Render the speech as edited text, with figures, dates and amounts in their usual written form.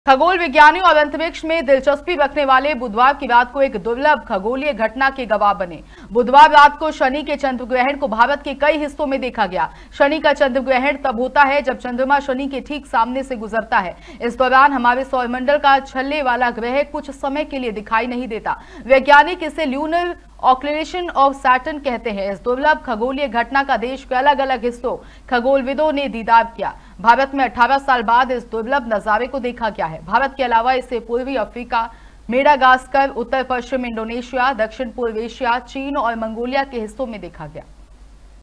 खगोल विज्ञानियों और अंतरिक्ष में दिलचस्पी रखने वाले बुधवार की रात को एक दुर्लभ खगोलीय घटना के गवाह बने। बुधवार रात को शनि के चंद्र ग्रहण को भारत के कई हिस्सों में देखा गया। शनि का चंद्र ग्रहण तब होता है जब चंद्रमा शनि के ठीक सामने से गुजरता है। इस दौरान हमारे सौरमंडल का छल्ले वाला ग्रह कुछ समय के लिए दिखाई नहीं देता। वैज्ञानिक इसे ल्यूनर ऑक्लरेशन ऑफ सैटर्न कहते हैं। इस दुर्लभ खगोलीय घटना का देश के अलग अलग हिस्सों खगोलविदों ने दीदार किया। भारत में 18 साल बाद इस दुर्लभ नजारे को देखा गया है। भारत के अलावा इसे पूर्वी अफ्रीका, मेडागास्कर, उत्तर पश्चिम इंडोनेशिया, दक्षिण पूर्व एशिया, चीन और मंगोलिया के हिस्सों में देखा गया।